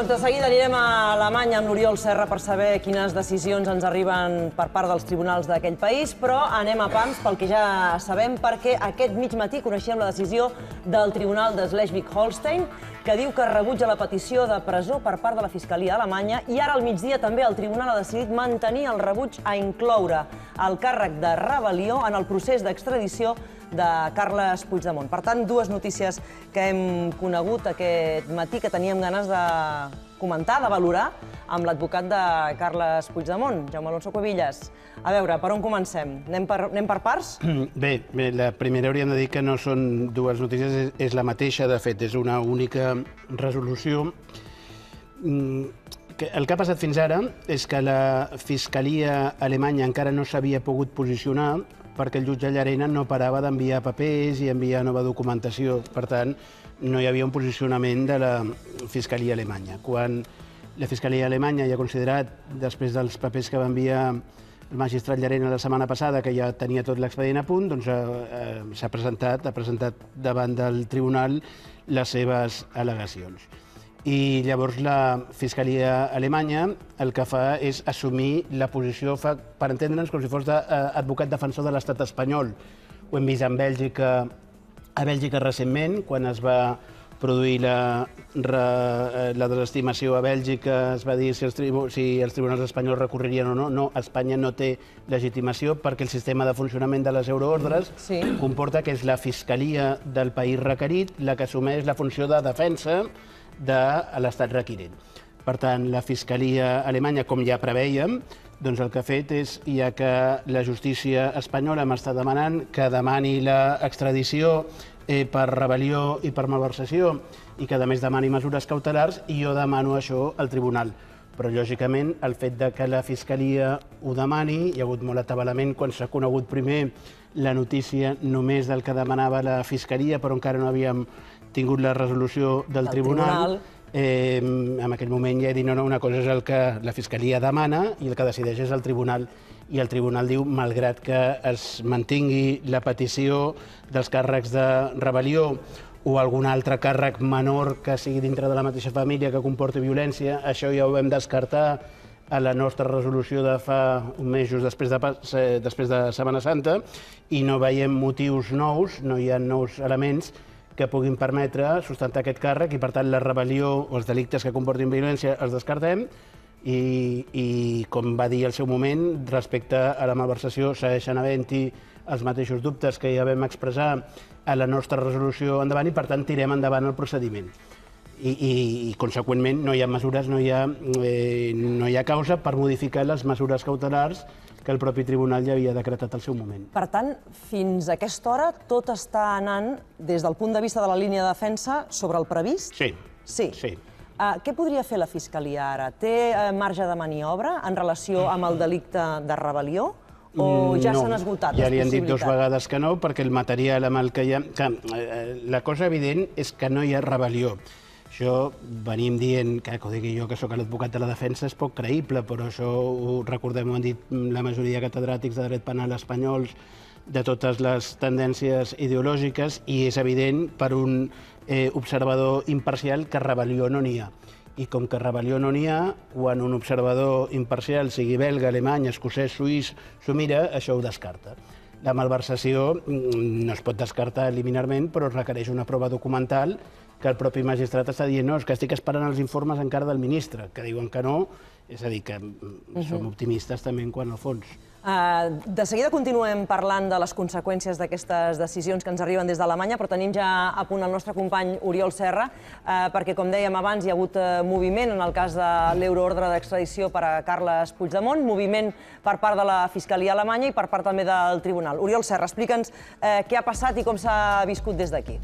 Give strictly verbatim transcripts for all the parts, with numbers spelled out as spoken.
Doncs de seguida anirem a Alemanya amb l'Oriol Serra per saber quines decisions ens arriben per part dels tribunals d'aquell país, però anem a pams pel que ja sabem, perquè aquest mig matí coneixem la decisió del Tribunal de Schleswig-Holstein, que diu que rebutja la petició de presó per part de la Fiscalia alemanya, i ara al migdia també el Tribunal ha decidit mantenir el rebuig a incloure el càrrec de rebel·lió en el procés d'extradició de Carles Puigdemont. Per tant, dues notícies que hem conegut aquest matí que teníem ganes de comentar, de valorar, amb l'advocat de Carles Puigdemont, Jaume Alonso Cuevillas. A veure, per on comencem? Anem per, anem per parts? Bé, bé, la primera hauríem de dir que no són dues notícies, és, és la mateixa, de fet, és una única resolució. El que ha passat fins ara és que la Fiscalia alemanya encara no s'havia pogut posicionar perquè el jutge Llarena no parava d'enviar papers i enviar nova documentació. Per tant, no hi havia un posicionament de la Fiscalia alemanya. Quan la Fiscalia alemanya ja ha considerat, després dels papers que va enviar el magistrat Llarena la setmana passada, que ja tenia tot l'expedient a punt, doncs s'ha presentat, ha presentat davant del tribunal les seves al·legacions. I llavors la Fiscalia alemanya el que fa és assumir la posició, per entendre'ns, com si fos d'advocat defensor de l'estat espanyol. Ho hem vist en Bèlgica, a Bèlgica recentment, quan es va produir la, la desestimació a Bèlgica, es va dir si els, si els tribunals espanyols recorrerien o no. No, Espanya no té legitimació perquè el sistema de funcionament de les euroordres sí. comporta que és la Fiscalia del país requerit la que assumeix la funció de defensa de l'estat requirent. Per tant, la Fiscalia alemanya, com ja prevèiem, doncs el que ha fet és, ja que la justícia espanyola m'està demanant que demani l'extradició per rebel·lió i per malversació i que, a més, demani mesures cautelars, i jo demano això al tribunal. Però, lògicament, el fet que la Fiscalia ho demani, hi ha hagut molt atabalament quan s'ha conegut primer la notícia només del que demanava la Fiscalia, però encara no havíem tingut la resolució del tribunal. En aquell moment ja he dit, no, no, una cosa és el que la Fiscalia demana i el que decideix és el tribunal. I el tribunal diu, malgrat que es mantingui la petició dels càrrecs de rebel·lió o algun altre càrrec menor que sigui dintre de la mateixa família que comporti violència, això ja ho vam descartar a la nostra resolució de fa uns mesos després de, després de Setmana Santa, i no veiem motius nous, no hi ha nous elements que puguin permetre sustentar aquest càrrec, i per tant la rebel·lió o els delictes que comportin violència els descartem, i, i com va dir al seu moment, respecte a la malversació segueixen havent-hi els mateixos dubtes que ja vam expressar a la nostra resolució endavant, i per tant tirem endavant el procediment. I, i, i conseqüentment no hi ha mesures, no hi ha, eh, no hi ha causa per modificar les mesures cautelars que el propi tribunal ja havia decretat al seu moment. Per tant, fins a aquesta hora tot està anant, des del punt de vista de la línia de defensa, sobre el previst? Sí. Sí. sí. Uh, què podria fer la Fiscalia ara? Té uh, marge de maniobra en relació amb el delicte de rebel·lió? O ja s'han esgotat les possibilitats? Ja li han dit dues vegades que no, perquè el material amb el que hi ha... La cosa evident és que no hi ha rebel·lió. Això venim dient, que ho digui jo, que sóc l'advocat de la defensa, és poc creïble, però això ho recordem, ho han dit la majoria de catedràtics de dret penal espanyols de totes les tendències ideològiques, i és evident per un observador imparcial que rebel·lió no n'hi ha. I com que rebel·lió no n'hi ha, quan un observador imparcial, sigui belga, alemany, escocès, suís, s'ho mira, això ho descarta. La malversació no es pot descartar liminarment, però requereix una prova documental que el propi magistrat està dient, no, és que estic esperant els informes encara del ministre, que diuen que no, és a dir, que som optimistes també en quant al fons. De seguida continuem parlant de les conseqüències d'aquestes decisions que ens arriben des d'Alemanya, però tenim ja a punt el nostre company Oriol Serra, perquè, com dèiem abans, hi ha hagut moviment en el cas de l'euroordre d'extradició per a Carles Puigdemont, moviment per part de la Fiscalia alemanya i per part també del tribunal. Oriol Serra, explica'ns què ha passat i com s'ha viscut des d'aquí.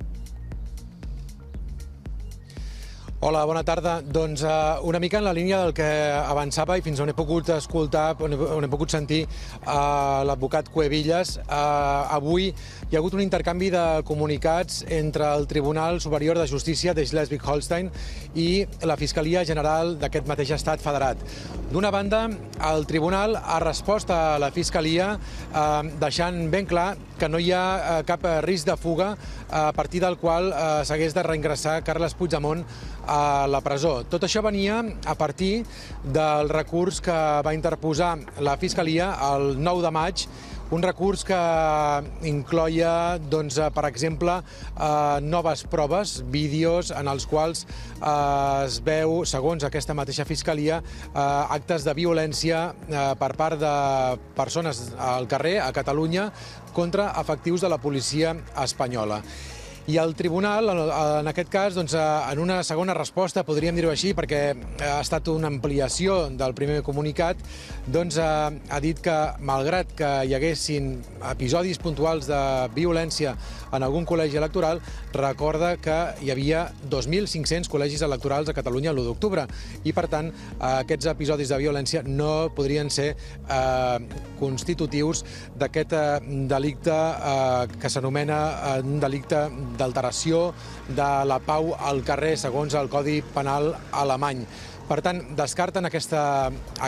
Hola, bona tarda. Doncs una mica en la línia del que avançava i fins on he pogut escoltar, on he pogut sentir l'advocat Cuevillas. Avui hi ha hagut un intercanvi de comunicats entre el Tribunal Superior de Justícia de Schleswig-Holstein i la Fiscalia General d'aquest mateix estat federat. D'una banda, el Tribunal ha respost a la Fiscalia deixant ben clar que no hi ha cap risc de fuga a partir del qual s'hagués de reingressar Carles Puigdemont a la presó. Tot això venia a partir del recurs que va interposar la Fiscalia el nou de maig, un recurs que incloia, doncs, per exemple, noves proves, vídeos en els quals es veu, segons aquesta mateixa Fiscalia, actes de violència per part de persones al carrer, a Catalunya, contra efectius de la policia espanyola. I el tribunal, en aquest cas, en una segona resposta, podríem dir-ho així, perquè ha estat una ampliació del primer comunicat, ha dit que, malgrat que hi haguessin episodis puntuals de violència en algun col·legi electoral, recorda que hi havia dos mil cinc-cents col·legis electorals a Catalunya l'u d'octubre i, per tant, aquests episodis de violència no podrien ser constitutius d'aquest delicte que s'anomena un delicte d'alteració de la pau al carrer, segons el Codi Penal alemany. Per tant, descarten aquesta,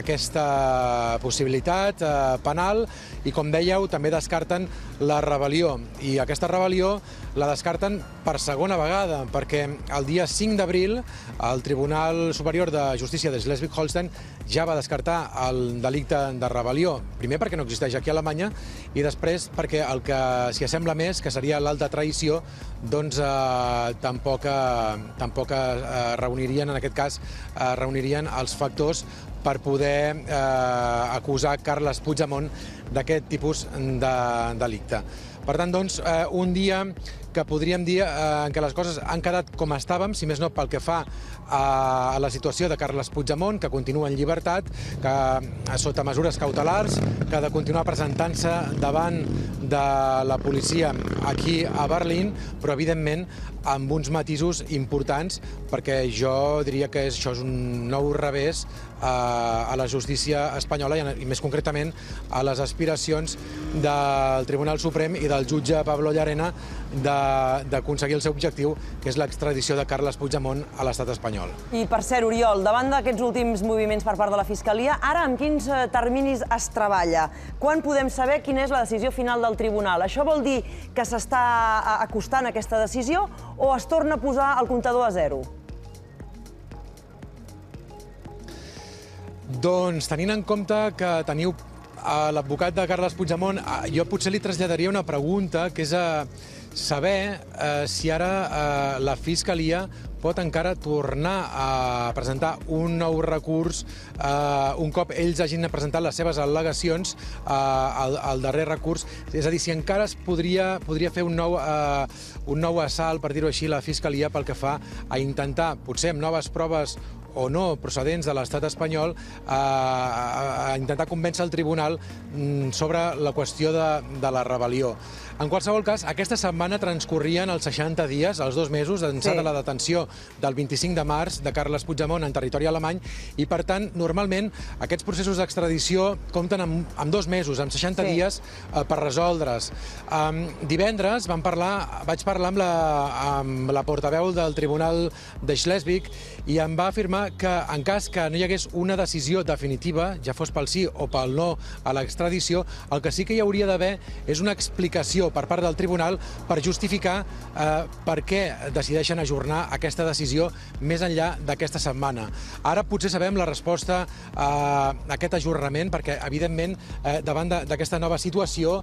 aquesta possibilitat eh, penal i, com dèieu, també descarten la rebel·lió. I aquesta rebel·lió la descarten per segona vegada, perquè el dia cinc d'abril el Tribunal Superior de Justícia de Schleswig-Holstein ja va descartar el delicte de rebel·lió. Primer perquè no existeix aquí a Alemanya i després perquè el que s'hi assembla més, que seria l'alta traïció, doncs eh, tampoc, eh, tampoc eh, reunirien, en aquest cas, eh, reunirien els factors per poder eh, acusar Carles Puigdemont d'aquest tipus de delicte. Per tant, doncs, eh, un dia que podríem dir eh, en què les coses han quedat com estàvem, si més no pel que fa a la situació de Carles Puigdemont, que continua en llibertat, que sota mesures cautelars, que ha de continuar presentant-se davant de la policia aquí a Berlín, però evidentment amb uns matisos importants, perquè jo diria que això és un nou revés a la justícia espanyola i més concretament a les aspiracions del Tribunal Suprem i del jutge Pablo Llarena d'aconseguir el seu objectiu, que és l'extradició de Carles Puigdemont a l'estat espanyol. I per cert, Oriol, davant d'aquests últims moviments per part de la Fiscalia, ara amb quins terminis es treballa? Quan podem saber quina és la decisió final del tribunal? Això vol dir que s'està acostant aquesta decisió o es torna a posar el comptador a zero? Doncs, tenint en compte que teniu l'advocat de Carles Puigdemont, jo potser li traslladaria una pregunta, que és saber si ara la Fiscalia pot encara tornar a presentar un nou recurs un cop ells hagin presentat les seves al·legacions al darrer recurs. És a dir, si encara es podria fer un nou assalt, per dir-ho així, la Fiscalia pel que fa a intentar, potser amb noves proves o no procedents de l'estat espanyol, a intentar convèncer el tribunal sobre la qüestió de la rebel·lió. En qualsevol cas, aquesta setmana transcorrien els seixanta dies, els dos mesos, d'ençà de la detenció del vint-i-cinc de març de Carles Puigdemont en territori alemany i, per tant, normalment aquests processos d'extradició compten amb dos mesos, amb seixanta dies per resoldre's. Divendres vaig parlar amb la portaveu del Tribunal de Schleswig i em va afirmar que en cas que no hi hagués una decisió definitiva, ja fos pel sí o pel no a l'extradició, el que sí que hi hauria d'haver és una explicació per part del tribunal per justificar per què decideixen ajornar aquesta decisió més enllà d'aquesta setmana. Ara potser sabem la resposta a aquest ajornament, perquè, evidentment, davant d'aquesta nova situació,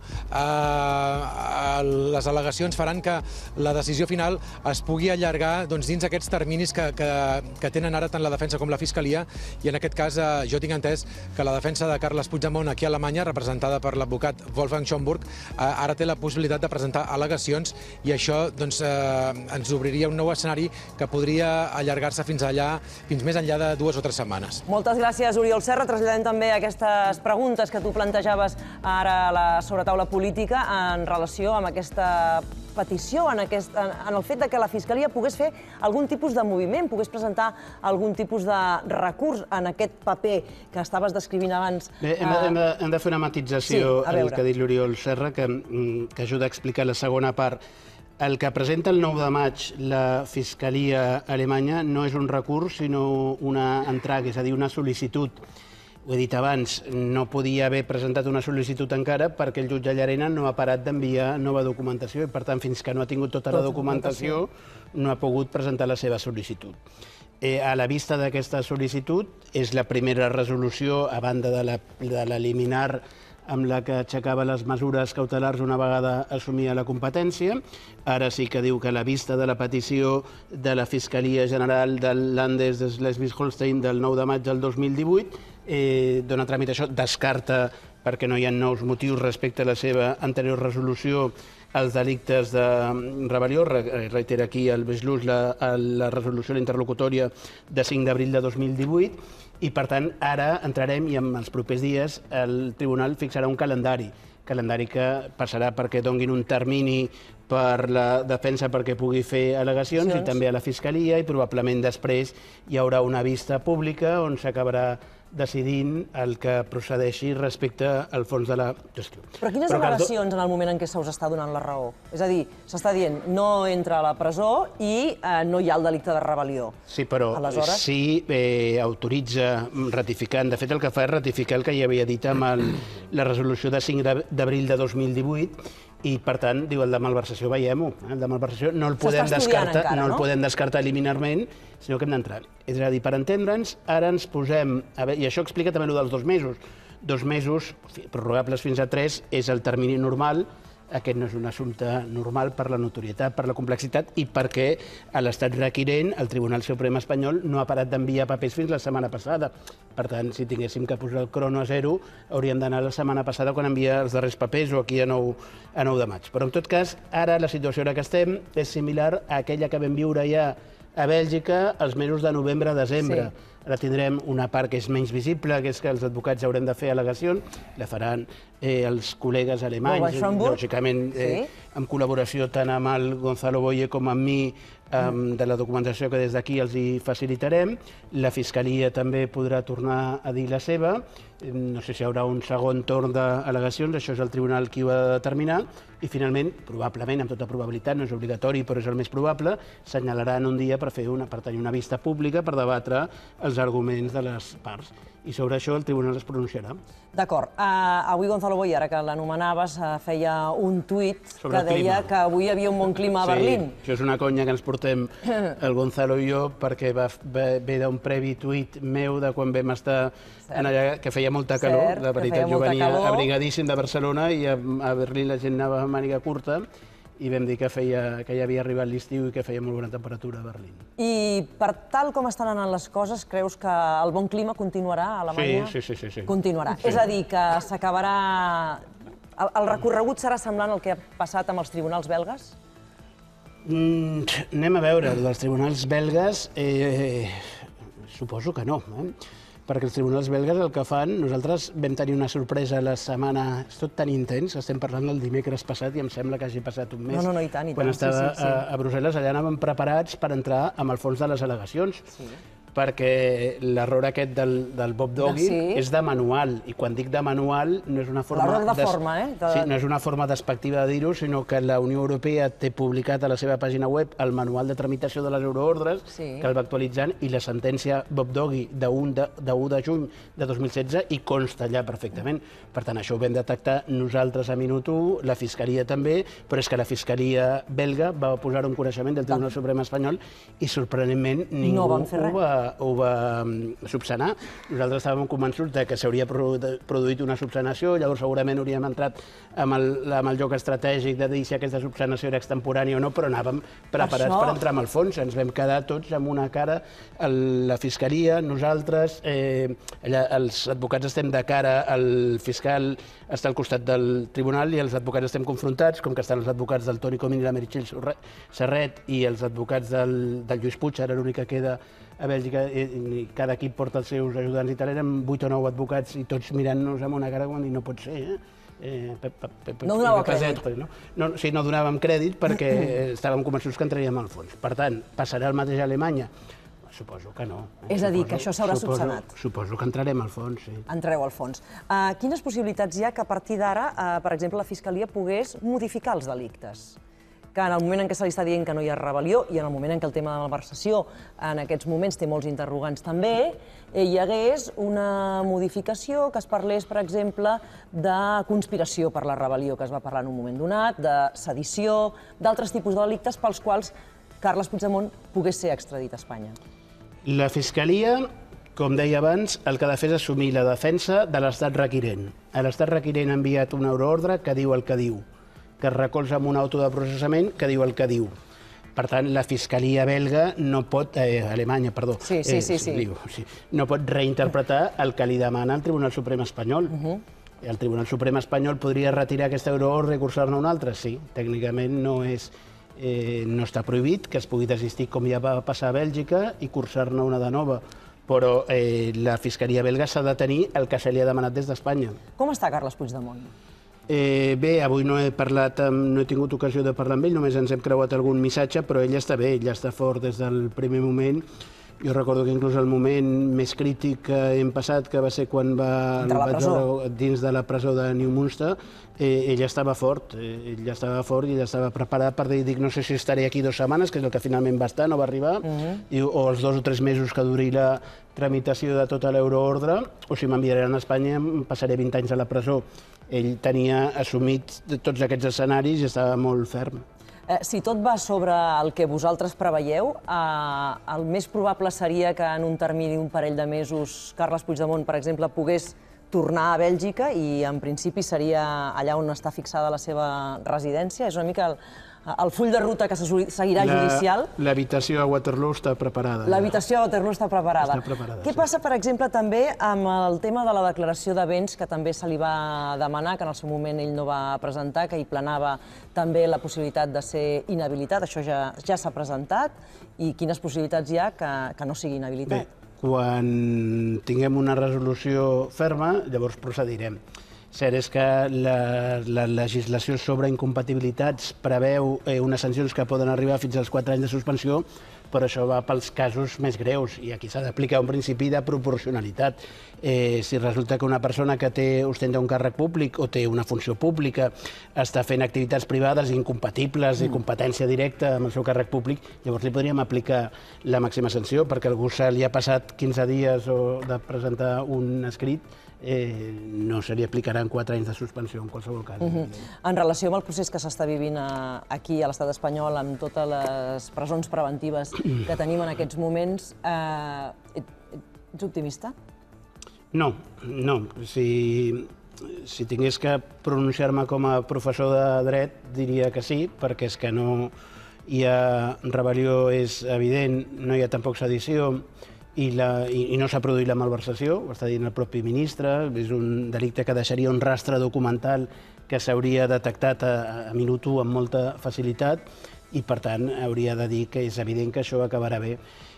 les al·legacions faran que la decisió final es pugui allargar dins aquests terminis que tenen ara tant la defensa com la Fiscalia, i en aquest cas jo tinc entès que la defensa de Carles Puigdemont aquí a Alemanya, representada per l'advocat Wolfgang Schomburg, ara té la possibilitat de presentar al·legacions i això ens obriria un nou escenari que podria allargar-se fins allà, fins més enllà de dues o tres setmanes. Moltes gràcies, Oriol Serra. Traslladem també aquestes preguntes que tu plantejaves ara a la sobretaula política en relació amb aquesta petició, en el fet que la Fiscalia pogués fer algun tipus de moviment, pogués presentar algun tipus de recurs en aquest paper que estaves descrivint abans. Bé, hem de fer una matització al que ha dit l'Oriol Serra, que ajuda a explicar la segona part. El que presenta el nou de maig la Fiscalia alemanya no és un recurs, sinó una entrada, és a dir, una sol·licitud. ho he dit abans, no podia haver presentat una sol·licitud encara perquè el jutge Llarena no ha parat d'enviar nova documentació i, per tant, fins que no ha tingut tota la documentació, no ha pogut presentar la seva sol·licitud. A la vista d'aquesta sol·licitud, és la primera resolució, a banda de l'eliminar amb la que aixecava les mesures cautelars una vegada assumia la competència. Ara sí que diu que a la vista de la petició de la Fiscalia General del Landes de Schleswig-Holstein del nou de maig del dos mil divuit, dona tràmit a això, descarta, perquè no hi ha nous motius respecte a la seva anterior resolució, els delictes de rebel·lió. Reitera aquí el Beslús la resolució interlocutòria de cinc d'abril de dos mil divuit, i, per tant, ara entrarem i en els propers dies el tribunal fixarà un calendari, calendari que passarà perquè donguin un termini per la defensa perquè pugui fer al·legacions i també a la Fiscalia, i probablement després hi haurà una vista pública on s'acabarà decidint el que procedeixi respecte al fons de la gestió. Però quines al·legacions en el moment en què se us està donant la raó? És a dir, s'està dient no entra a la presó i no hi ha el delicte de rebel·lió. Sí, però sí autoritza ratificant. De fet, el que fa és ratificar el que ja havia dit amb la resolució de cinc d'abril de dos mil divuit, i, per tant, diu, el de malversació, veiem-ho. El de malversació no el podem descartar, no el podem descartar eliminarment, sinó que hem d'entrar. És a dir, per entendre'ns, ara ens posem... I això explica també el dels dos mesos. Dos mesos, prorrogables fins a tres, és el termini normal. Aquest no és un assumpte normal per la notorietat, per la complexitat i perquè a l'estat requirent el Tribunal Suprem espanyol no ha parat d'enviar papers fins la setmana passada. Per tant, si tinguéssim que posar el crono a zero, hauríem d'anar la setmana passada quan envia els darrers papers o aquí a nou de maig. Però, en tot cas, ara la situació en què estem és similar a aquella que vam viure ja a Bèlgica els mesos de novembre-desembre. Ara tindrem una part que és menys visible, que és que els advocats haurem de fer al·legacions, la faran els col·legues alemanys, lògicament en col·laboració tant amb el Gonzalo Boye com amb mi, de la documentació que des d'aquí els hi facilitarem. La Fiscalia també podrà tornar a dir la seva. No sé si hi haurà un segon torn d'al·legacions, això és el tribunal qui ho ha de determinar. I, finalment, probablement, amb tota probabilitat, no és obligatori, però és el més probable, senyalaran un dia per fer una, per tenir una vista pública, per debatre els arguments de les parts. I sobre això el tribunal es pronunciarà. D'acord. Avui Gonzalo Boye, ara que l'anomenaves, feia un tuit que deia que avui hi havia un bon clima a Berlín. Sí, això és una conya que ens portem el Gonzalo i jo, perquè ve d'un previ tuit meu de quan vam estar allà, que feia molta calor. De veritat, jo venia abrigadíssim de Barcelona i a Berlín la gent anava amb màniga curta, i vam dir que ja havia arribat l'estiu i que feia molt bona temperatura a Berlín. I per tal com estan anant les coses, creus que el bon clima continuarà a Alemanya? Sí, sí, sí. Continuarà. És a dir, que s'acabarà... El recorregut serà semblant al que ha passat amb els tribunals belgues? Anem a veure. Els tribunals belgues suposo que no, perquè els tribunals belgues el que fan... Nosaltres vam tenir una sorpresa la setmana... És tot tan intens, estem parlant del dimecres passat i em sembla que hagi passat un mes. No, no, i tant, i tant. Quan estava a Brussel·les, allà anàvem preparats per entrar amb el fons de les al·legacions. Perquè l'error aquest del Bob Doggy és de manual, i quan dic de manual no és una forma... L'error de forma, eh? Sí, no és una forma despectiva de dir-ho, sinó que la Unió Europea té publicat a la seva pàgina web el manual de tramitació de les euroordres, que el va actualitzant, i la sentència Bob Doggy de u de juny de dos mil setze hi consta allà perfectament. Per tant, això ho vam detectar nosaltres a minut u, la Fiscalia també, però és que la Fiscalia belga va posar un coneixement del Tribunal Suprem espanyol i, sorprenentment, ningú ho va ho va subsanar. Nosaltres estàvem convençuts que s'hauria produït una subsanació, llavors segurament hauríem entrat amb el joc estratègic de dir si aquesta subsanació era extemporània o no, però anàvem preparats per entrar amb el fons. Ens vam quedar tots amb una cara, la Fiscalia, nosaltres, els advocats estem de cara al fiscal, està al costat del tribunal, i els advocats estem confrontats, com que estan els advocats del Toni Comín i la Meritxell Serret i els advocats del Lluís Puig, ara l'únic que queda a Bèlgica, i cada equip porta els seus ajudants i tal, érem vuit o nou advocats i tots mirant-nos amb una cara com dir no pot ser, eh? No donàveu crèdit. Sí, no donàvem crèdit perquè estàvem convençuts que entraríem al fons. Per tant, passarà el mateix a Alemanya? Suposo que no. És a dir, que això s'haurà subsanat. Suposo que entrarem al fons, sí. Entreu al fons. Quines possibilitats hi ha que a partir d'ara, per exemple, la Fiscalia pogués modificar els delictes? que en el moment en què se li està dient que no hi ha rebel·lió i en el moment en què el tema de la malversació en aquests moments té molts interrogants també, hi hagués una modificació que es parlés, per exemple, de conspiració per la rebel·lió, que es va parlar en un moment donat, de sedició, d'altres tipus de delictes pels quals Carles Puigdemont pogués ser extradit a Espanya. La Fiscalia, com deia abans, el que ha de fer és assumir la defensa de l'estat requirent. L'estat requirent ha enviat una euroordre que diu el que diu, que es recolza amb un auto de processament que diu el que diu. Per tant, la Fiscalia belga no pot... Eh, Alemanya, perdó. Sí, sí, sí. sí. Diu, sí. No pot reinterpretar el que li demana el Tribunal Suprem espanyol. Uh -huh. El Tribunal Suprem espanyol podria retirar aquesta euroordre i cursar-ne una altra? Sí, tècnicament no és... Eh, no està prohibit que es pugui desistir com ja va passar a Bèlgica i cursar-ne una de nova. Però eh, la Fiscalia belga s'ha de tenir el que se li ha demanat des d'Espanya. Com està Carles Puigdemont? Eh, bé, avui no he parlat amb, no he tingut ocasió de parlar amb ell, només ens hem creuat algun missatge, però ell està bé, ell està fort des del primer moment. Jo recordo que inclús el moment més crític que hem passat, que va ser quan va veure dins de la presó de Neumünster, eh, ell estava fort, eh, ell estava fort i ell estava preparat per dir, dic, no sé si estaré aquí dues setmanes, que és el que finalment va estar, no va arribar, uh -huh. i, o els dos o tres mesos que duri la tramitació de tota l'euroordre, o si m'enviaran a Espanya em passaré vint anys a la presó. Ell tenia assumit tots aquests escenaris i estava molt ferm. Eh, si tot va sobre el que vosaltres preveieu, eh, el més probable seria que en un termini d'un parell de mesos Carles Puigdemont, per exemple, pogués tornar a Bèlgica i en principi seria allà on està fixada la seva residència? És una mica el, el full de ruta que se seguirà judicial? L'habitació a Waterloo està preparada. L'habitació a Waterloo està preparada. Està preparada, Què sí. passa, per exemple, també amb el tema de la declaració de béns, que també se li va demanar, que en el seu moment ell no va presentar, que hi planava també la possibilitat de ser inhabilitat? Això ja, ja s'ha presentat. I quines possibilitats hi ha que, que no sigui inhabilitat? Bé, quan tinguem una resolució ferma, llavors procedirem. Cert és que la, la legislació sobre incompatibilitats preveu eh, unes sancions que poden arribar fins als quatre anys de suspensió, però això va pels casos més greus i aquí s'ha d'aplicar un principi de proporcionalitat. Eh, si resulta que una persona que té, ostenta un càrrec públic o té una funció pública està fent activitats privades incompatibles i competència directa amb el seu càrrec públic, llavors li podríem aplicar la màxima sanció, perquè algú se li ha passat quinze dies o de presentar un escrit, Eh, no se li aplicaran quatre anys de suspensió en qualsevol cas. Uh-huh. En relació amb el procés que s'està vivint a, aquí a l'estat espanyol, amb totes les presons preventives que tenim en aquests moments, eh, ets optimista? No, no. Si, si tingués que pronunciar-me com a professor de dret, diria que sí, perquè és que no hi ha rebel·lió, és evident, no hi ha tampoc sedició, I, la, i, i no s'ha produït la malversació, ho està dient el propi ministre, és un delicte que deixaria un rastre documental que s'hauria detectat a, a minut u amb molta facilitat i, per tant, hauria de dir que és evident que això acabarà bé.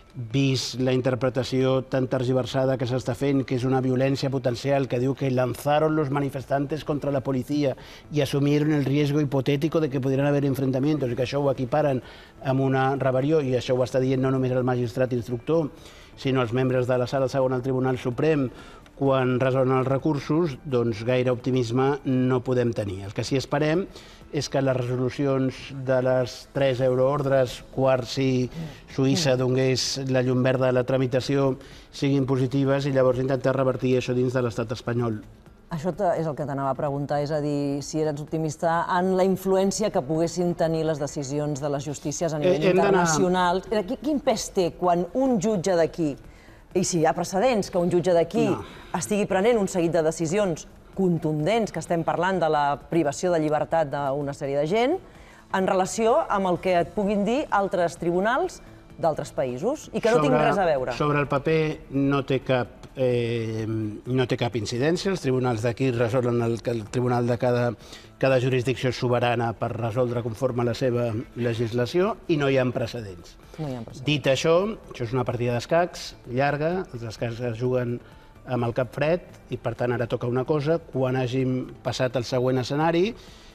Vist la interpretació tan tergiversada que s'està fent, que és una violència potencial, que diu que lanzaron los manifestantes contra la policía y asumieron el riesgo hipotético de que pudieran haver enfrentamientos, i que això ho equiparen amb una rebel·lió, i això ho està dient no només el magistrat instructor, sinó els membres de la sala segona del Tribunal Suprem, quan resolen els recursos, doncs gaire optimisme no podem tenir. El que sí esperem és que les resolucions de les tres euroordres, quarts i Suïssa, donés la llum verda a la tramitació, siguin positives i llavors intentar revertir això dins de l'estat espanyol. Això és el que t'anava a preguntar, és a dir, si eres optimista en la influència que poguessin tenir les decisions de les justícies a nivell internacional. Quin pes té quan un jutge d'aquí, i si hi ha precedents que un jutge d'aquí estigui prenent un seguit de decisions contundents, que estem parlant de la privació de llibertat d'una sèrie de gent, en relació amb el que et puguin dir altres tribunals d'altres països i que no tinguin res a veure? Sobre el paper no té cap Eh, no té cap incidència. Els tribunals d'aquí resolen el que el tribunal de cada, cada jurisdicció és soberana per resoldre conforme a la seva legislació i no hi ha precedents. No hi ha precedents. Dit això, això és una partida d'escacs llarga, els escacs es juguen amb el cap fred i per tant ara toca una cosa, quan hàgim passat el següent escenari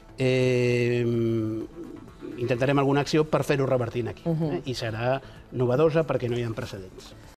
eh, intentarem alguna acció per fer-ho revertint aquí. Uh-huh. eh? I serà novedosa perquè no hi ha precedents.